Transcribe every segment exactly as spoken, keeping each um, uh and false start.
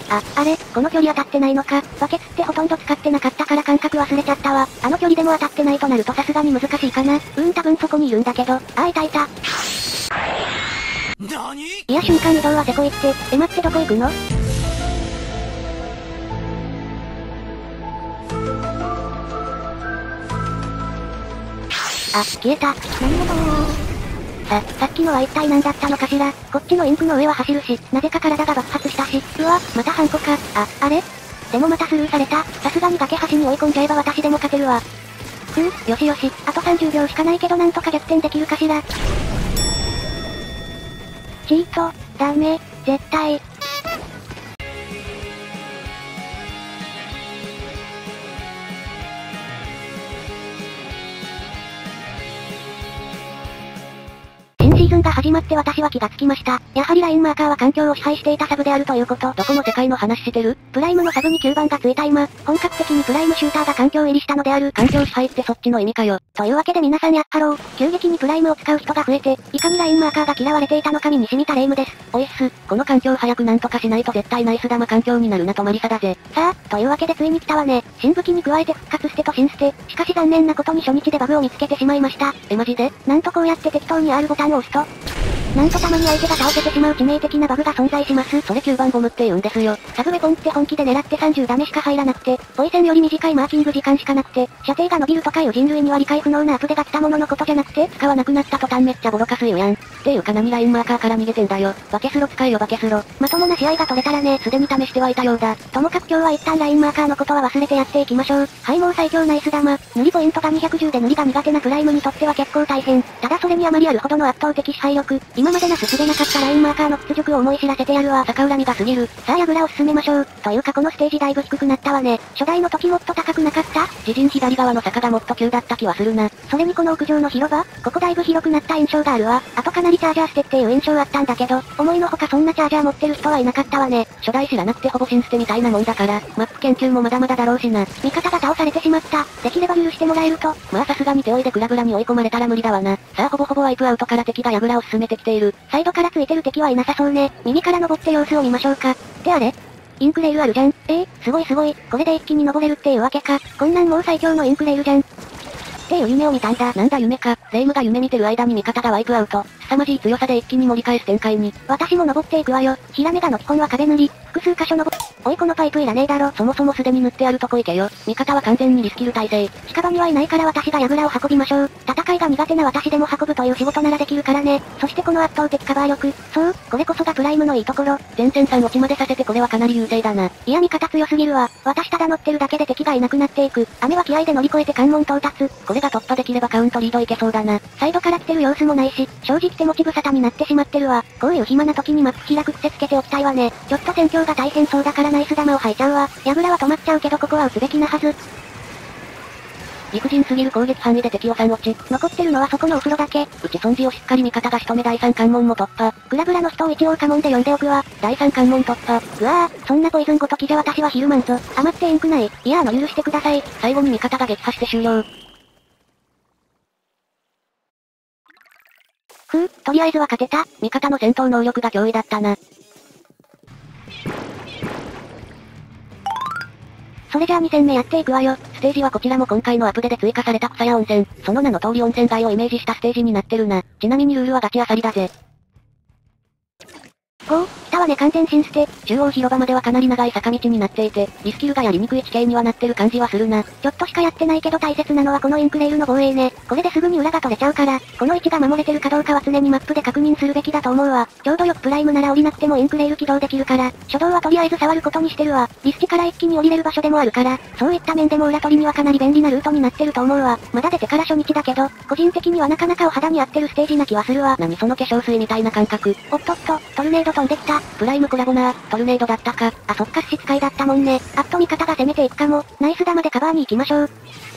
あ、あれ、この距離当たってないのか。バケツってほとんど使ってなかったから感覚忘れちゃったわ。あの距離でも当たってないとなるとさすがに難しいかな。うーん多分そこにいるんだけど。あーいたいた。 なに？ いや瞬間移動はせこいって。え待ってどこ行くの？あ、消えた。何事ー。さ、さっきのは一体何だったのかしら。こっちのインクの上は走るし、なぜか体が爆発したし。うわ、またハンコか。あ、あれ？でもまたスルーされた。さすがに崖端に追い込んじゃえば私でも勝てるわ。ふう、よしよし。あとさんじゅうびょうしかないけどなんとか逆転できるかしら。チート、ダメ、絶対。新シーズンが始まって私は気がつきました。やはりラインマーカーは環境を支配していたサブであるということ。 どこの世界の話してる？ プライムのサブにきゅうばんがついた今、本格的にプライムシューターが環境入りしたのである。 環境支配ってそっちの意味かよ。 というわけで皆さんやっハロー、急激にプライムを使う人が増えて、いかにラインマーカーが嫌われていたのか身に染みたレイムです。 おいっす、この環境早くなんとかしないと絶対ナイスダマ環境になるなとマリサだぜ。 さあ、というわけでついに来たわね。新武器に加えて復活捨てと新捨て。しかし残念なことに初日でバグを見つけてしまいました。 えマジで？ なんとこうやって適当に アール ボタンを押すと、なんとたまに相手が倒せてしまう致命的なバグが存在します。 それきゅうばんボムって言うんですよ。 サブウェポンって本気で狙ってさんじゅうダメしか入らなくて、ポイセンより短いマーキング時間しかなくて、射程が伸びるとかいう人類には理解不能なアップデが来たもののことじゃなくて、 使わなくなった途端めっちゃボロカス言うやん。っていうか何ラインマーカーから逃げてんだよ。バケスロ使えよバケスロ。 まともな試合が取れたらね、 すでに試してはいたようだ。 ともかく今日は一旦ラインマーカーのことは忘れてやっていきましょう。はいもう最強ナイス玉。塗りポイントがにひゃくじゅうで塗りが苦手なプライムにとっては結構大変。ただそれにあまりあるほどの圧倒的支配力。今までなすすべなかったラインマーカーの屈辱を思い知らせてやるわ。 逆恨みが過ぎる。 さあヤグラを進めましょう。というかこのステージだいぶ低くなったわね。初代の時もっと高くなかった？ 自陣左側の坂がもっと急だった気はするな。 それにこの屋上の広場？ここだいぶ広くなった印象があるわ。あとかなりチャージャー捨てっていう印象あったんだけど、思いのほかそんなチャージャー持ってる人はいなかったわね。 初代知らなくてほぼ新捨てみたいなもんだから、マップ研究もまだまだだろうしな。 味方が倒されてしまった。できれば許してもらえると。 まあさすがに手負いでグラグラに追い込まれたら無理だわな。さあほぼほぼワイプアウトから敵がヤグラを進めてきている。 サイドからついてる敵はいなさそうね。右から登って様子を見ましょうか。ってあれ？インクレールあるじゃん。えー、すごいすごい。これで一気に登れるっていうわけか。こんなんもう最強のインクレールじゃん。っていう夢を見たんだ。 なんだ夢か。レイムが夢見てる間に味方がワイプアウト。凄まじい強さで一気に盛り返す展開に。 私も登っていくわよ。ヒラメガの基本は壁塗り。複数箇所登おいこのパイプいらねえだろ。 そもそもすでに塗ってあるとこ行けよ。味方は完全にリスキル体制。 近場にはいないから私がヤグラを運びましょう。戦いが苦手な私でも運ぶという仕事ならできるからね。そしてこの圧倒的カバー力。そう、これこそがプライムのいいところ。 前線さん落ちまでさせてこれはかなり優勢だな。 いや味方強すぎるわ。私ただ乗ってるだけで敵がいなくなっていく。雨は気合で乗り越えて関門到達。 これが突破できればカウントリードいけそうだな。 サイドから来てる様子もないし、正直手持ち無沙汰になってしまってるわ。こういう暇な時にマップ開く癖つけておきたいわね。ちょっと戦況が大変そうだからナイス玉を吐いちゃうわ。ヤグラは止まっちゃうけどここは打つべきなはず。 陸人すぎる攻撃範囲で敵をさん落ち。 残ってるのはそこのお風呂だけ。 打ち損じをしっかり味方が仕留め第三関門も突破。 グラブラの人を一応関門で呼んでおくわ。 第三関門突破。 うわぁ、そんなポイズンごときじゃ私はひるまんぞ。余ってインクない。いやあの許してください。 最後に味方が撃破して終了。 ふう、とりあえずは勝てた。 味方の戦闘能力が脅威だったな。 それじゃあに戦目やっていくわよ。 ステージはこちらも今回のアップデで追加された草屋温泉。その名の通り温泉街をイメージしたステージになってるな。ちなみにルールはガチあさりだぜ。 ご、来たわね完全新捨て。 中央広場まではかなり長い坂道になっていて、リスキルがやりにくい地形にはなってる感じはするな。 ちょっとしかやってないけど大切なのはこのインクレールの防衛ね。これですぐに裏が取れちゃうから、この位置が守れてるかどうかは常にマップで確認するべきだと思うわ。ちょうどよくプライムなら降りなくてもインクレール起動できるから、初動はとりあえず触ることにしてるわ。リス地から一気に降りれる場所でもあるから、そういった面でも裏取りにはかなり便利なルートになってると思うわ。まだ出てから初日だけど、個人的にはなかなかお肌に合ってるステージな気はするわ。 何その化粧水みたいな感覚。 おっとっと、トルネード飛んできた。 プライムコラボなー、トルネードだったか。 あそっか差し使いだったもんね。あっと味方が攻めていくかも。ナイス玉でカバーに行きましょう。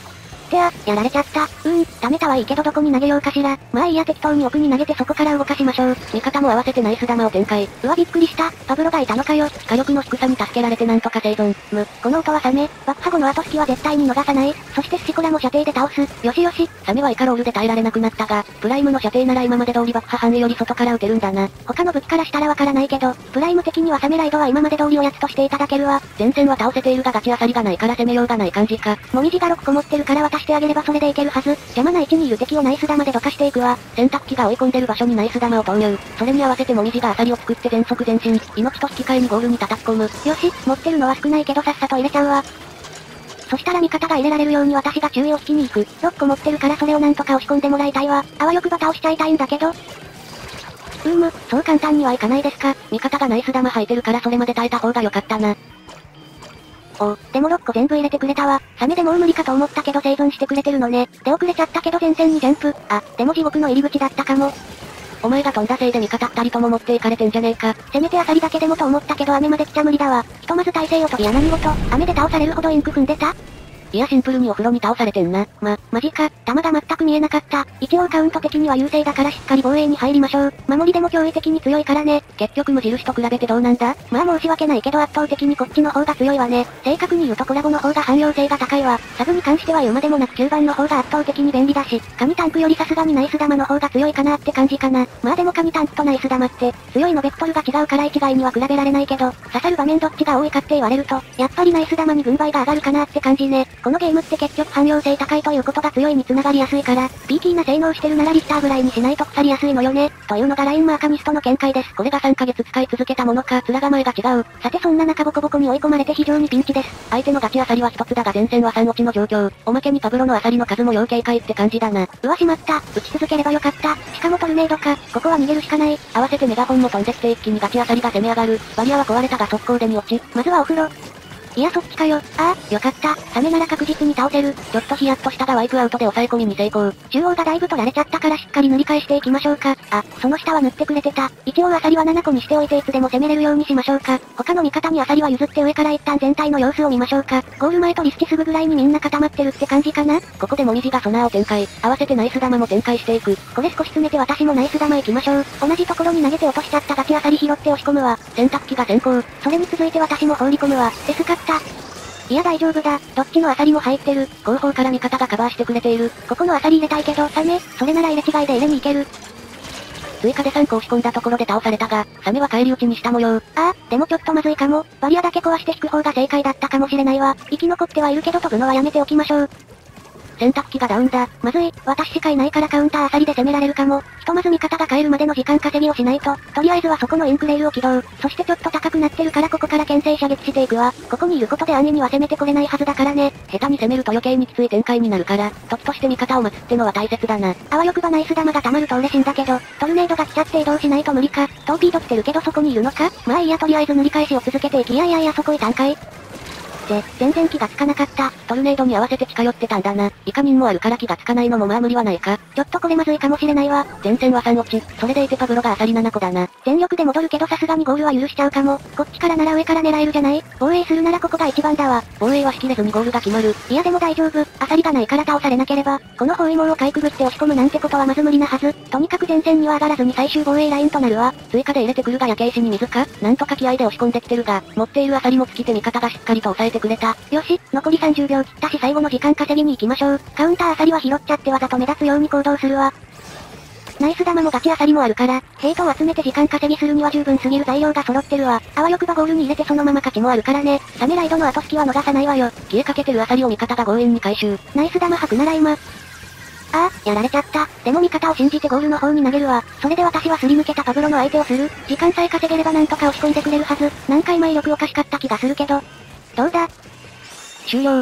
ってあ、やられちゃった。うーん、溜めたはいいけどどこに投げようかしら。まあいいや適当に奥に投げてそこから動かしましょう。 味方も合わせてナイス玉を展開。 うわびっくりした。パブロがいたのかよ。 火力の低さに助けられてなんとか生存。 む、この音はサメ。爆破後の後隙は絶対に逃さない。そしてスシコラも射程で倒す。よしよし。 サメはイカロールで耐えられなくなったが、プライムの射程なら今まで通り爆破範囲より外から撃てるんだな。 他の武器からしたらわからないけど、プライム的にはサメライドは今まで通りおやつとしていただけるわ。 前線は倒せているがガチアサリがないから攻めようがない感じか。 もみじがろくこ持ってるから渡してあげればそれでいけるはず。邪魔な位置にいる敵をナイス玉でどかしていくわ。 洗濯機が追い込んでる場所にナイス玉を投入。それに合わせてもみじがアサリを作って全速前進。命と引き換えにゴールに叩き込む。 よし、持ってるのは少ないけどさっさと入れちゃうわ。そしたら味方が入れられるように私が注意を引きに行く。ろっこ持ってるからそれをなんとか押し込んでもらいたいわ。あわよくば倒しちゃいたいんだけど。うーむ、そう簡単にはいかないですか。 味方がナイス玉吐いてるからそれまで耐えた方が良かったな。 お、でもろっこ全部入れてくれたわ。サメでもう無理かと思ったけど生存してくれてるのね。出遅れちゃったけど前線にジャンプ。あ、でも地獄の入り口だったかも。 お前が飛んだせいで味方二人とも持っていかれてんじゃねえか。 せめてアサリだけでもと思ったけど雨まで来ちゃ無理だわ。ひとまず体勢を取りや何事、雨で倒されるほどインク踏んでた？ いやシンプルにお風呂に倒されてんな。 ま、マジか、弾が全く見えなかった。一応カウント的には優勢だからしっかり防衛に入りましょう。守りでも驚異的に強いからね。 結局無印と比べてどうなんだ？ まあ申し訳ないけど圧倒的にこっちの方が強いわね。正確に言うとコラボの方が汎用性が高いわ。サブに関しては言うまでもなくきゅうばんの方が圧倒的に便利だし、神タンクよりさすがにナイス玉の方が強いかなって感じかな。まあでも神タンクとナイス玉って、強いのベクトルが違うから一概には比べられないけど、刺さる場面どっちが多いかって言われると、やっぱりナイス玉に軍配が上がるかなって感じね。このゲームって結局汎用性高いということが強いに繋がりやすいから、ピーキーな性能してるならリスターぐらいにしないと腐りやすいのよね。というのがラインマーカニストの見解です。 これがさんかげつ使い続けたものか、面構えが違う。 さてそんな中ボコボコに追い込まれて非常にピンチです。 相手のガチアサリは一つだが前線はさん落ちの状況。おまけにパブロのアサリの数も要警戒って感じだな。 うわしまった。撃ち続ければよかった。しかもトルネードか。ここは逃げるしかない。 合わせてメガホンも飛んできて一気にガチアサリが攻め上がる。バリアは壊れたが速攻でに落ち。 まずはお風呂。いやそっちかよ。ああ、よかった。サメなら確実に倒せる。 ちょっとヒヤッとしたがワイプアウトで抑え込みに成功。 中央がだいぶ取られちゃったからしっかり塗り返していきましょうか。あ、その下は塗ってくれてた。一応アサリはななこにしておいていつでも攻めれるようにしましょうか。他の味方にアサリは譲って上から一旦全体の様子を見ましょうか。ゴール前とリスチすぐぐらいにみんな固まってるって感じかな。 ここでもみじがソナーを展開。合わせてナイス玉も展開していく。 これ少し詰めて私もナイス玉行きましょう。同じところに投げて落としちゃったガチアサリ拾って押し込むわ。 洗濯機が先行。 それに続いて私も放り込むわ。エスカッタ。いや大丈夫だ。どっちのアサリも入ってる。 後方から味方がカバーしてくれている。 ここのアサリ入れたいけど、サメ、それなら入れ違いで入れに行ける。 追加でさんこ押し込んだところで倒されたが、サメは返り討ちにした模様。 ああ、でもちょっとまずいかも。バリアだけ壊して引く方が正解だったかもしれないわ。生き残ってはいるけど飛ぶのはやめておきましょう。 洗濯機がダウンだ。 まずい、私しかいないからカウンターアサリで攻められるかも。ひとまず味方が帰るまでの時間稼ぎをしないと、とりあえずはそこのインクレールを起動。そしてちょっと高くなってるからここから牽制射撃していくわ。ここにいることで暗にには攻めてこれないはずだからね。 下手に攻めると余計にきつい展開になるから、時として味方を待つってのは大切だな。 あわよくばナイス玉が溜まると嬉しいんだけど、トルネードが来ちゃって移動しないと無理か。トーピード来てるけどそこにいるのか。まあいいやとりあえず塗り返しを続けていき、いやいやいやそこいたんかい。で、全然気がつかなかった。 トルネードに合わせて近寄ってたんだな。イカミンもあるから気がつかないのもまあ無理はないか。 ちょっとこれまずいかもしれないわ。 前線はさん落ち。それでいてパブロがアサリななこだな。 全力で戻るけどさすがにゴールは許しちゃうかも。こっちからなら上から狙えるじゃない？防衛するならここが一番だわ。 防衛はしきれずにゴールが決まる。 いやでも大丈夫。アサリがないから倒されなければ、この包囲網をかいくぐって押し込むなんてことはまず無理なはず。とにかく前線には上がらずに最終防衛ラインとなるわ。 追加で入れてくるが焼け石に水か？なんとか気合で押し込んできてるが、持っているアサリも尽きて味方がしっかりと抑えてくれた。 よし、残りさんじゅうびょう切ったし最後の時間稼ぎに行きましょう。カウンターアサリは拾っちゃってわざと目立つように行動するわ。ナイス玉もガチアサリもあるから、ヘイトを集めて時間稼ぎするには十分すぎる材料が揃ってるわ。あわよくばゴールに入れてそのまま勝ちもあるからね。サメライドの後隙は逃さないわよ。 消えかけてるアサリを味方が強引に回収。 ナイス玉吐くなら今。ああ、やられちゃった。でも味方を信じてゴールの方に投げるわ。それで私はすり抜けたパブロの相手をする。時間さえ稼げればなんとか押し込んでくれるはず。何回前力おかしかった気がするけど。どうだ？ 終了。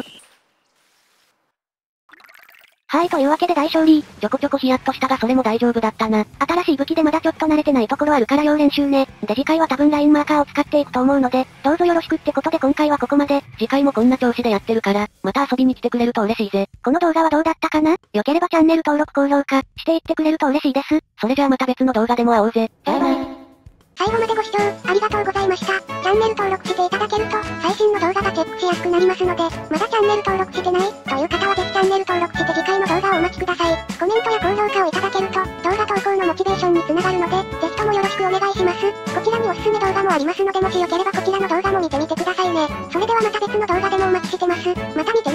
はい、というわけで大勝利。 ちょこちょこヒヤッとしたがそれも大丈夫だったな。 新しい武器でまだちょっと慣れてないところあるから要練習ね。で次回は多分ラインマーカーを使っていくと思うので、どうぞよろしくってことで今回はここまで。 次回もこんな調子でやってるから、また遊びに来てくれると嬉しいぜ。 この動画はどうだったかな？良ければチャンネル登録高評価していってくれると嬉しいです。 それじゃあまた別の動画でも会おうぜ。 バイバイ。 最後までご視聴、ありがとうございました。チャンネル登録していただけると、最新の動画がチェックしやすくなりますので、まだチャンネル登録してない、という方はぜひチャンネル登録して次回の動画をお待ちください。コメントや高評価をいただけると、動画投稿のモチベーションにつながるので、ぜひともよろしくお願いします。こちらにおすすめ動画もありますので、もしよければこちらの動画も見てみてくださいね。それではまた別の動画でもお待ちしてます。また見て